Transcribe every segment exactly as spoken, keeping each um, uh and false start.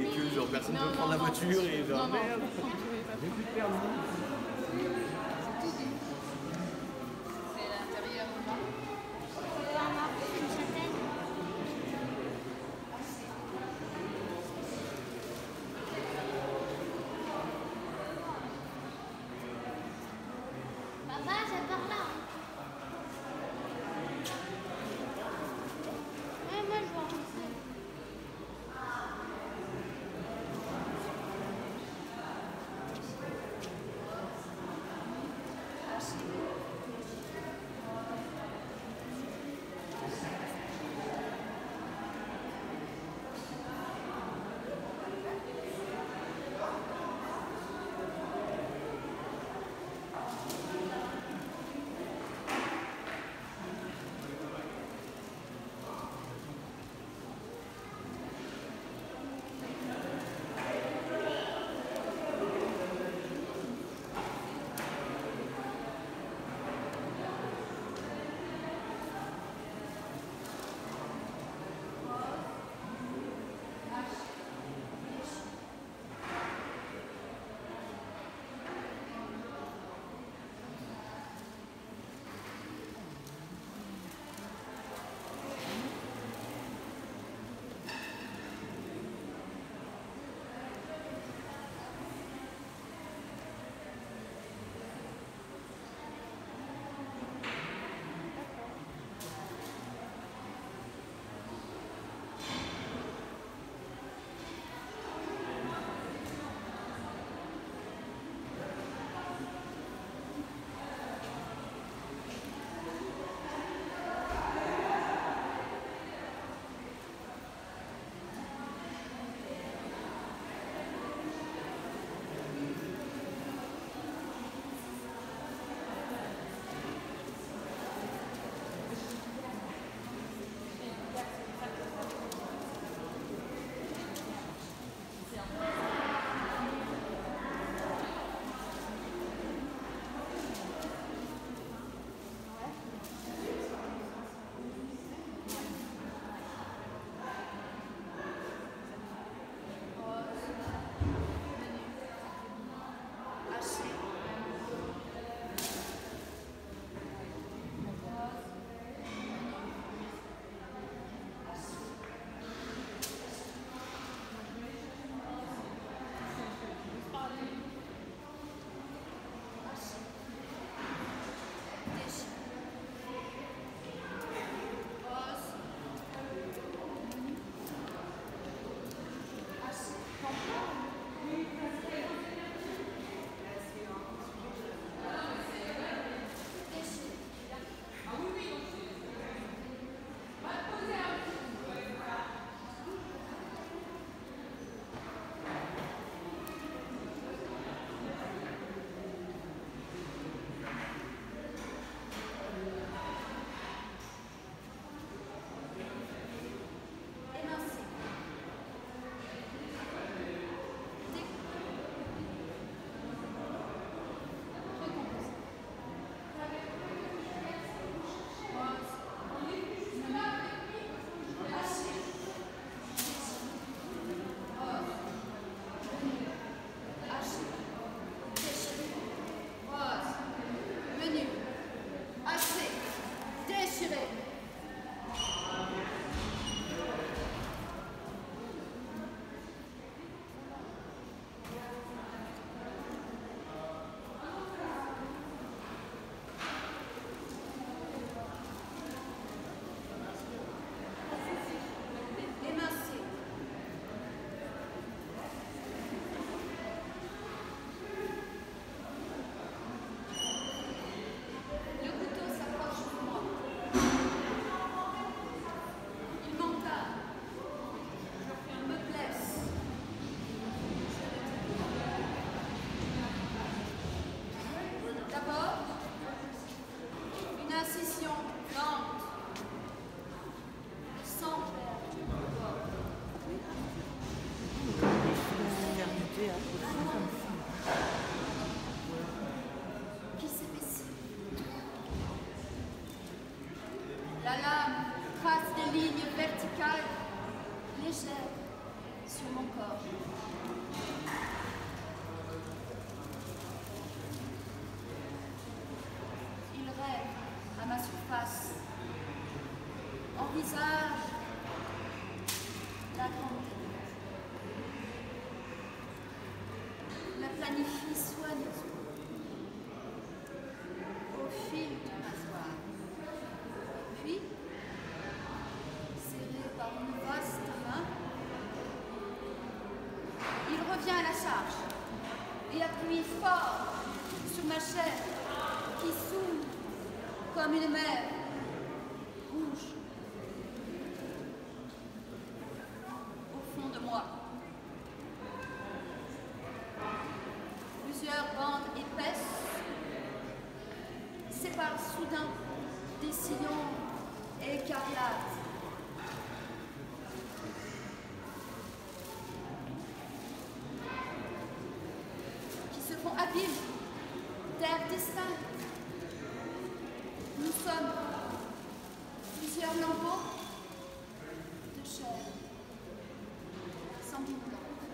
que genre personne ne Non, veut prendre non, la non, voiture et non, genre non, merde. vous pouvez pas. J'ai plus de permis. C'est l'intérieur. Une châtaigne. Papa, c'est par là. Ouais, moi je vois un peu. planifie soigneusement au fil du rasoir. Puis, serré par une vaste main, il revient à la charge et appuie fort sur ma chair qui s'ouvre comme une mer rouge au fond de moi. Plusieurs bandes épaisses séparent soudain des sillons écarlates. Qui se font abîmes, terre distincte. Nous sommes plusieurs lambeaux de chair sanguinolente.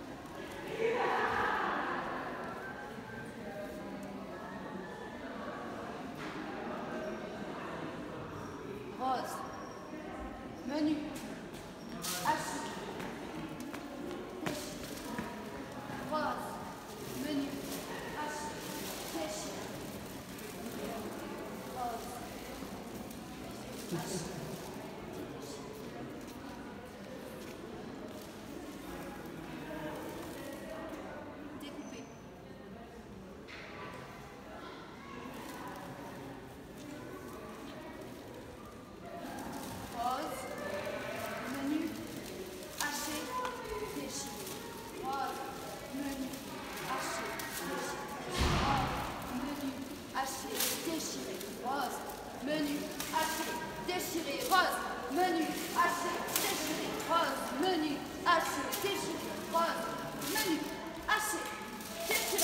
Rose, menu, haché, déchiré. Rose, menu, haché, déchiré. Rose, haché, déchiré. Découpé. Rose, menu, haché, déchiré. Rose, menu, haché, déchiré. Rose, menu, haché, déchiré. Rose, menu, haché, déchiré. Rose, menu, haché, déchiré. Rose, menu, haché, déchiré.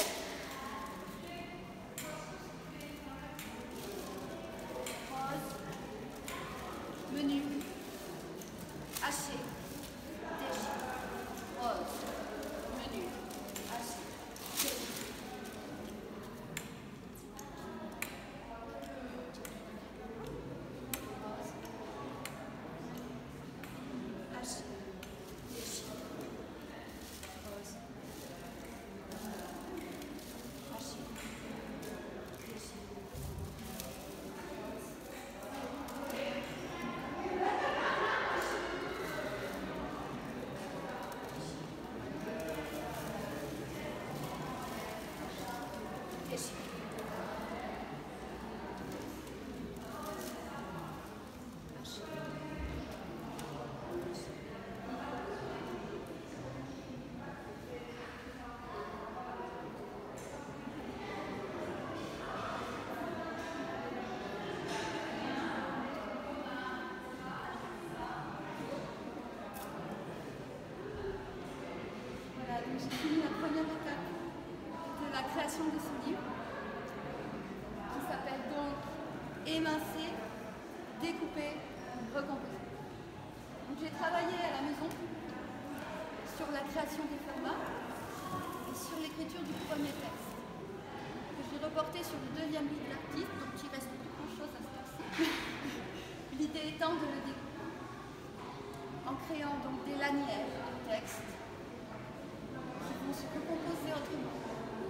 Rose, menu, haché, déchiré. Rose, menu, haché, déchiré. Rose, haché, déchiré. Rose, haché, déchiré. Déchiré. Haché. Voilà, donc j'ai fini la première étape de la création de ce livre qui s'appelle donc Émincer, découper, recomposer. Donc j'ai travaillé à la maison sur la création des formats et sur l'écriture du premier texte que j'ai reporté sur le deuxième livre d'artiste, donc il reste plus grand chose à se passer. L'idée étant de le découper en créant donc des lanières de texte qui vont se recomposer autrement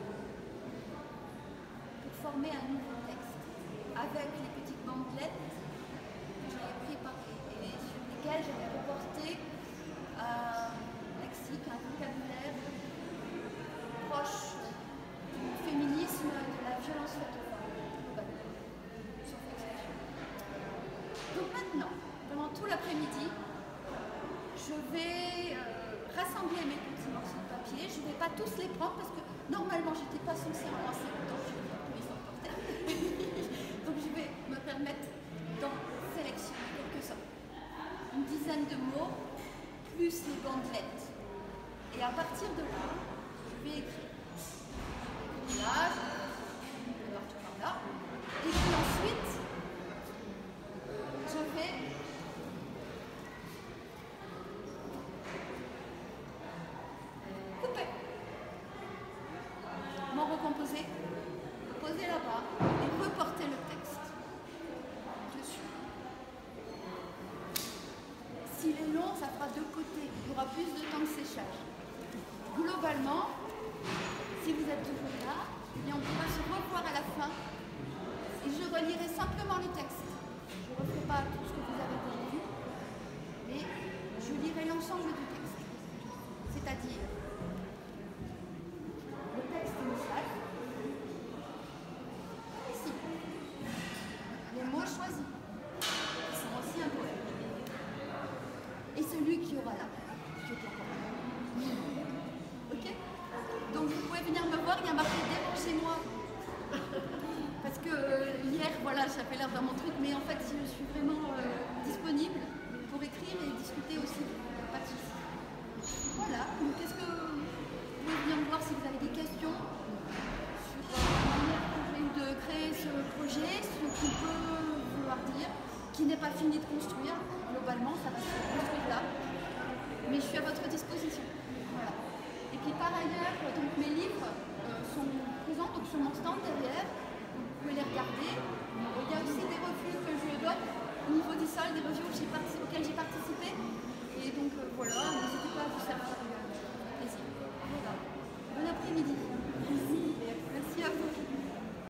pour former un nouveau texte avec les petites bandelettes que j'avais pris par et sur lesquelles j'avais reporté un lexique, un vocabulaire proche du féminisme, de la violence faite aux femmes, globalement, sauf exception. Donc maintenant, pendant tout l'après-midi, je vais euh, rassembler mes petits morceaux de papier. Je ne vais pas tous les prendre parce que normalement, je n'étais pas censée en lancer autant, je vais les emporter. Donc je vais me permettre d'en sélectionner quelques-uns. Une dizaine de mots, plus les bandelettes. Et à partir de là, je vais écrire. Là, je vais tout par là. Et puis ensuite, je vais couper, m'en recomposer, le poser là-bas et reporter le texte dessus. S'il est long, ça fera deux côtés. Il y aura plus de temps de séchage. Globalement, si vous êtes toujours Et on pourra se revoir à la fin. Et je relirai simplement les textes. Je ne referai pas tout ce que vous avez déjà vu, mais je lirai l'ensemble du texte. C'est-à-dire le texte initial, ici, les mots choisis, qui sont aussi un poème, et celui qui aura là, qui est encore là. Ok? Donc vous pouvez venir me voir, il y a marqué dérangez-moi. Parce que euh, hier, voilà, ça fait l'air dans mon truc, mais en fait, je suis vraiment euh, disponible pour écrire et discuter aussi. Pas de soucis. Voilà, donc qu'est-ce que vous pouvez venir me voir si vous avez des questions sur euh, la manière que j'ai eu de créer ce projet, ce qu'on peut vouloir dire, qui n'est pas fini de construire. Globalement, ça va se construire là. Mais je suis à votre disposition. Voilà. Et puis par ailleurs, donc, mes livres euh, sont présents donc, sur mon stand derrière. Vous pouvez les regarder. Il y a aussi des revues que je donne au niveau des salles, des revues auxquelles j'ai participé. Et donc euh, voilà, n'hésitez pas à vous servir.